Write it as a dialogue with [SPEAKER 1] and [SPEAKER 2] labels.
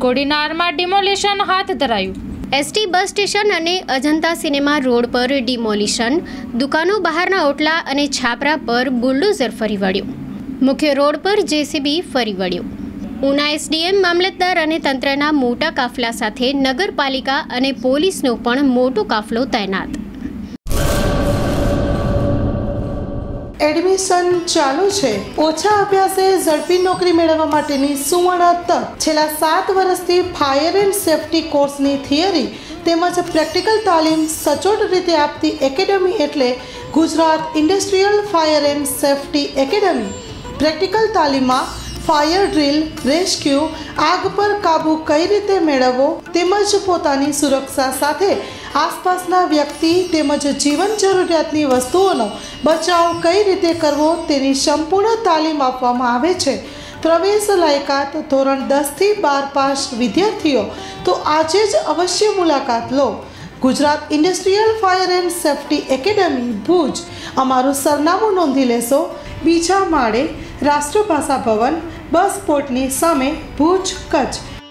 [SPEAKER 1] કોડીનારમાં demolition હાથ ધરાયું।
[SPEAKER 2] ST bus station અને અજંતા સિનેમા રોડ પર ડિમોલિશન, દુકાનો બહારના ઓટલા અને છાપરા પર બુલડોઝર ફરી વળ્યું। મુખ્ય રોડ પર જેસીબી ફરી વળ્યું। ઉના એસડીએમ, મામલતદાર અને તંત્રના મોટા કાફલા સાથે નગરપાલિકા અને પોલીસનો પણ મોટો કાફલો તૈનાત।
[SPEAKER 3] એડમિશન ચાલુ છે। ઓછા અભ્યાસે ઝડપી નોકરી મેળવવા માટેની સુવર્ણ તક। છેલ્લા 7 વર્ષથી ફાયર એન્ડ સેફટી કોર્સની થિયરી તેમજ પ્રેક્ટિકલ તાલીમ સચોટ રીતે આપતી એકેડમી એટલે Gujarat industrial fire and safety academy. Practical તાલીમમાં ફાયર ડ્રીલ, રેસ્ક્યુ, આગ પર કાબૂ કઈ રીતે મેળવવો તેમજ પોતાની સુરક્ષા સાથે આસપાસના વ્યક્તિ તેમજ જીવન જરૂરિયાતની વસ્તુઓનો બચાવ કઈ રીતે કરવો તેની સંપૂર્ણ તાલીમ આપવામાં આવે છે। પ્રવેશ લાયકાત ધોરણ 10 થી 12 પાસ વિદ્યાર્થીઓ તો આજે જ અવશ્ય મુલાકાત લો। Gujarat industrial fire and safety academy Bhuj. અમારું સરનામું નોંધી લેશો। બીજા માળે, રાષ્ટ્રભાષા ભવન, બસ પોર્ટની સામે, ભુજ, કચ્છ।